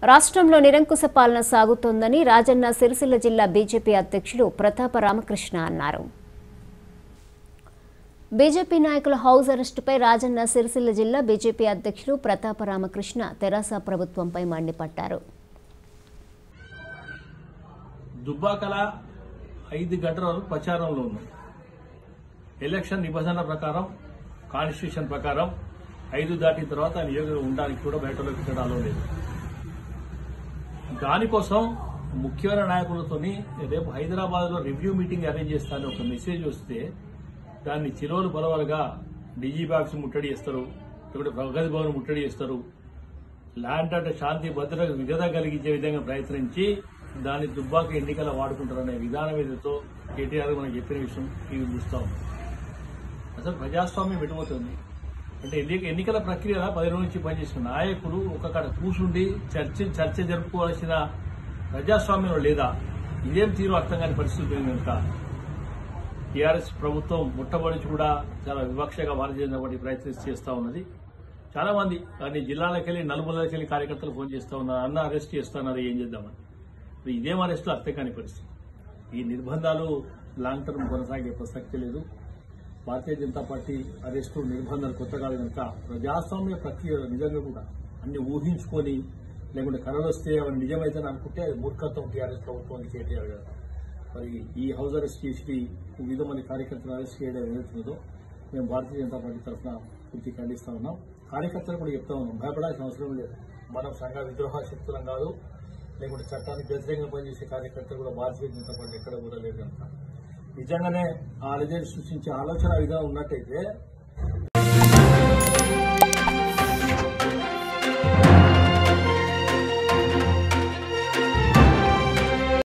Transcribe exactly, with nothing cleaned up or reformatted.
రాష్ట్రంలో నిరంకుశ పాలన సాగుతోందని రాజన్న సిరిసిల్ల జిల్లా బీజేపీ అధ్యక్షులు ప్రతాప రామకృష్ణ అన్నారు. బీజేపీ నాయకుల హౌస్ అరెస్టుపై రాజన్న సిరిసిల్ల జిల్లా బీజేపీ అధ్యక్షులు ప్రతాప రామకృష్ణ తెరాస ప్రభుత్వంపై మండిపడ్డారు. దుబ్బాకల ఐదు గంటల వరకు ప్రచారంలో ఉంది. ఎలక్షన్ నిబంధనల ప్రకారం కాన్స్టిట్యూషన్ ప్రకారం ఐదు దాటిన తర్వాత నియోజకవర్గం ఉండడానికి కూడా బయటలోకి తిరగడం లేదు. దానికోసం ముఖ్యమైన నాయకులతో రేపు హైదరాబాద్ లో రివ్యూ మీటింగ్ అరేంజ్ చేస్తానని ఒక మెసేజ్ వస్తే దాన్ని చిరోలు బలవలుగా డీజీ బాక్స్ ముట్టడి చేస్తారు, లేకుంటే ప్రగతి భవన్ ముట్టడి చేస్తారు. ల్యాండ్ అంటే శాంతి భద్రతకు విఘాతం కలిగించే విధంగా ప్రయత్నించి దాన్ని దుబ్బాక ఎన్నికల వాడుకుంటారనే విధానం ఏదైతే కేటీఆర్ మనకు చెప్పిన విషయం ఇవి చూస్తాం. అసలు ప్రజాస్వామ్యం పెట్టబోతుంది అంటే ఎన్నికల ప్రక్రియ పది రోజుల నుంచి పనిచేసిన నాయకులు ఒక కూర్చుండి చర్చ చర్చ జరుపుకోవాల్సిన ప్రజాస్వామ్యం లేదా? ఇదేం తీరు అర్థం కాని పరిస్థితి కనుక టీఆర్ఎస్ ప్రభుత్వం ముట్టబడి కూడా చాలా వివక్షగా భారతీయ జనతా పార్టీ ప్రయత్నం చేస్తా ఉన్నది. చాలా మంది కానీ జిల్లాలకు వెళ్లి నలుమూలకి వెళ్లి కార్యకర్తలు ఫోన్ చేస్తా ఉన్నారు, అన్న అరెస్ట్ చేస్తున్నారు, ఏం చేద్దామని. ఇదేం అరెస్టు అర్థం కాని పరిస్థితి. ఈ నిర్బంధాలు లాంగ్ టర్మ్ కొనసాగే ప్రసక్తి లేదు. భారతీయ జనతా పార్టీ అరెస్టు నిర్బంధాలు కొత్తగా కనుక ప్రజాస్వామ్య ప్రక్రియ నిజంగా కూడా అన్ని ఊహించుకొని లేకుంటే కళలు వస్తే అవన్నీ నిజమైతే అనుకుంటే అది మూర్ఖత్వం టీఆర్ఎస్ ప్రభుత్వానికి కేటీఆర్ గారు. మరి ఈ హౌస్ అరెస్ట్ చేసి వివిధ మంది కార్యకర్తలు అరెస్ట్ చేయడం ఏదవుతుందో మేము భారతీయ జనతా పార్టీ తరఫున పూర్తి ఖండిస్తా ఉన్నాం. కార్యకర్తలు కూడా చెప్తా ఉన్నాం, భయపడాల్సిన అవసరం లేదు. మనం సంఘ విద్రోహ శక్తులం కాదు, లేకుంటే చట్టానికి వ్యతిరేకంగా పనిచేసే కార్యకర్తలు కూడా భారతీయ జనతా పార్టీ ఎక్కడ కూడా లేదు కనుక నిజంగానే ఆ అలజడి సృష్టించే ఆలోచన విధానం ఉన్నట్టయితే